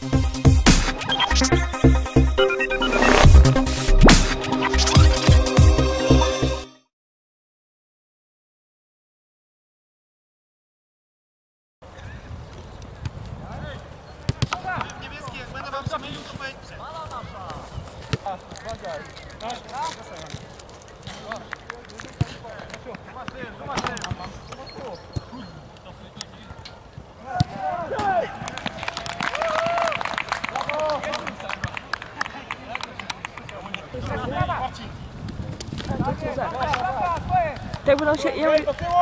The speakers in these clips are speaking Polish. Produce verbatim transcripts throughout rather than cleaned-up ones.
Tak będą się... Ja...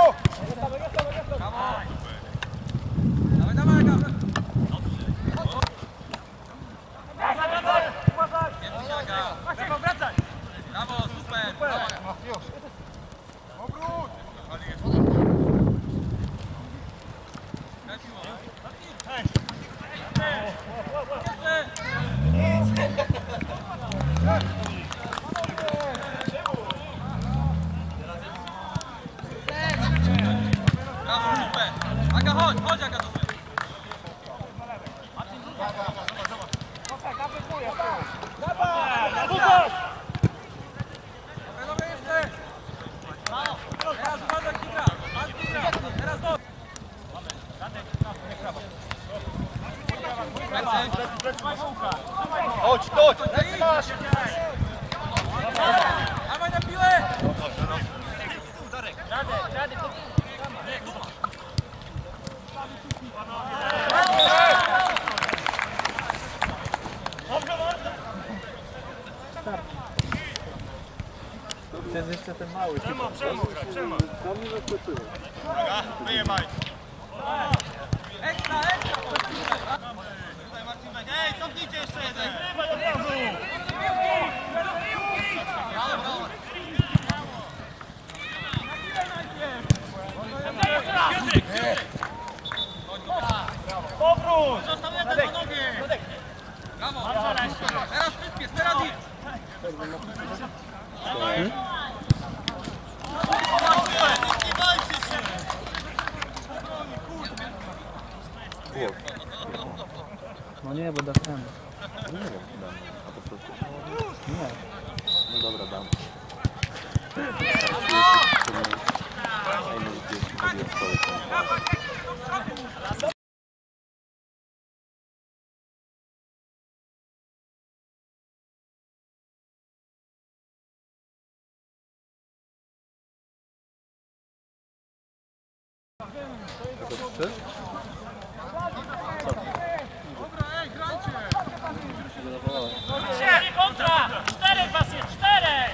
Aga, chodź, chodź Aga do mnie. Chodź, chodź! Dawaj na piłę! To jest jeszcze ten mały. Przemo, przemo, przemo. To mnie zaskoczyło. Uwaga, wyjebaj. Ekstra, ekstra! Tutaj Marcinek, ej, cofnijcie jeszcze jeden. Powrót! Został jeden na nogi. Brawo! Teraz wszystkie, teraz idź! Nie bajcie się! No nie, bo da ten. Nie wiem, dam. A po prostu? Nie. No dobra, dam. Cztery kontra! Cztery was jest, cztery!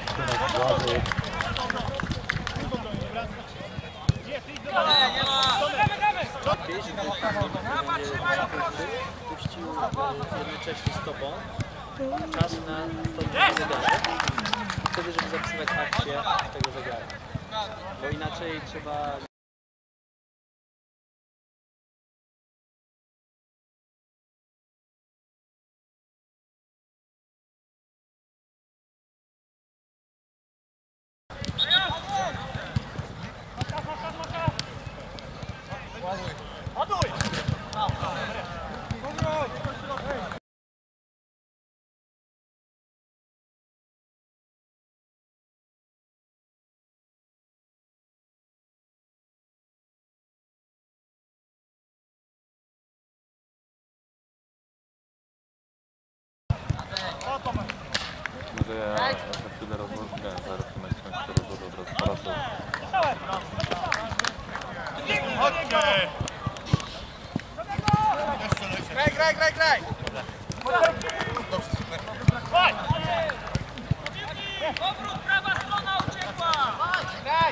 Puścił jednocześnie z tobą czas na to zegarek. Wtedy, żeby zapisywać akcję tego zegarka. Bo inaczej trzeba... Może ja za chwilę rozwodnię, zaraz to mecz skończy, to rozwodę od razu parasol. Chodźcie! Graj, graj, graj, graj! Dobrze, super. Chodź! Powrót, prawa strona uciekła! Graj!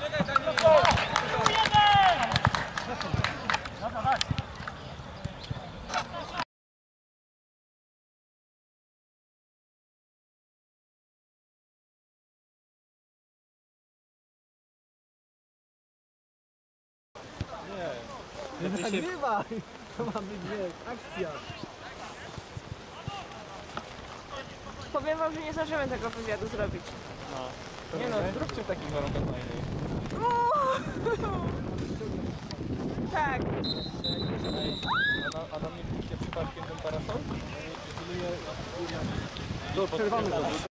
Nie nagrywaj! To ma być, wiesz, akcja. Powiem wam, że nie zdążymy tego wywiadu zrobić. Nie no, zróbcie w takich warunkach na innej. Tak. A na, a na mnie pięknie przypadkiem ten parasol? To przerwamy to.